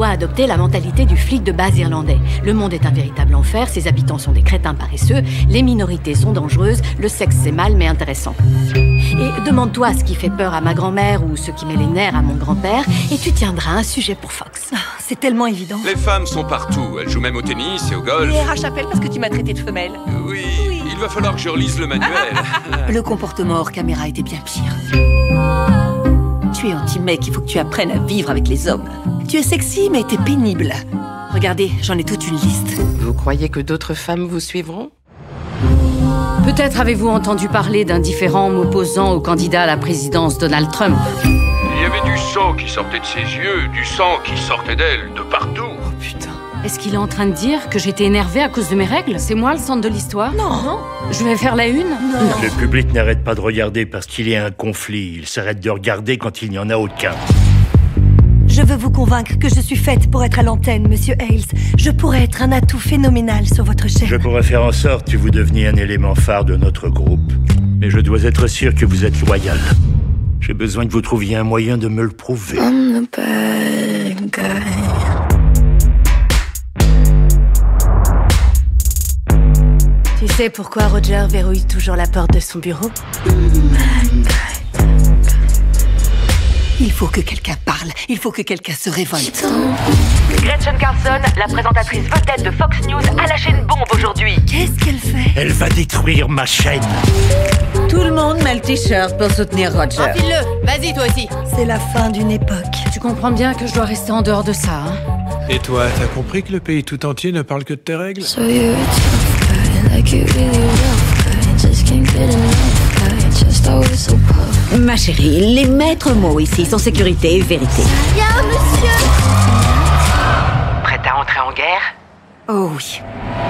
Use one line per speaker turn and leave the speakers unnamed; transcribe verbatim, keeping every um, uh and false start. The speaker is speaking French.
dois adopter la mentalité du flic de base irlandais. Le monde est un véritable enfer, ses habitants sont des crétins paresseux, les minorités sont dangereuses, le sexe c'est mal mais intéressant. Et demande-toi ce qui fait peur à ma grand-mère ou ce qui met les nerfs à mon grand-père, et tu tiendras un sujet pour Fox.
C'est tellement évident.
Les femmes sont partout, elles jouent même au tennis et au golf.
Et R H appelle parce que tu m'as traité de femelle.
Oui, oui, il va falloir que je relise le manuel.
Le comportement hors caméra était bien pire. Tu es anti-mec, il faut que tu apprennes à vivre avec les hommes. Tu es sexy, mais t'es pénible. Regardez, j'en ai toute une liste.
Vous croyez que d'autres femmes vous suivront?
Peut-être avez-vous entendu parler d'un différend m'opposant au candidat à la présidence Donald Trump.
Il y avait du sang qui sortait de ses yeux, du sang qui sortait d'elle, de partout.
Oh putain.
Est-ce qu'il est en train de dire que j'étais énervée à cause de mes règles? C'est moi le centre de l'histoire?
Non.
Je vais faire la une?
Non.
Le public n'arrête pas de regarder parce qu'il y a un conflit. Il s'arrête de regarder quand il n'y en a aucun.
Je veux vous convaincre que je suis faite pour être à l'antenne, Monsieur Hales. Je pourrais être un atout phénoménal sur votre chaîne.
Je pourrais faire en sorte que vous deveniez un élément phare de notre groupe. Mais je dois être sûr que vous êtes loyal. J'ai besoin que vous trouviez un moyen de me le prouver.
I'm the bad guy.
Tu sais pourquoi Roger verrouille toujours la porte de son bureau?
Il faut que quelqu'un parle. Il faut que quelqu'un se révolte.
Gretchen Carlson, la présentatrice vedette de Fox News, a lâché une bombe aujourd'hui.
Qu'est-ce qu'elle fait?
Elle va détruire ma chaîne.
Tout le monde met le t-shirt pour soutenir Roger.
Enfile-le! Vas-y, toi aussi!
C'est la fin d'une époque.
Tu comprends bien que je dois rester en dehors de ça, hein?
Et toi, t'as compris que le pays tout entier ne parle que de tes règles?
So you're a tough guy, like you really rough guy. Just can't get enough guy, just always so puff.
Ma chérie, les maîtres mots ici sont sécurité et vérité.
Prête à entrer en guerre?
Oh oui.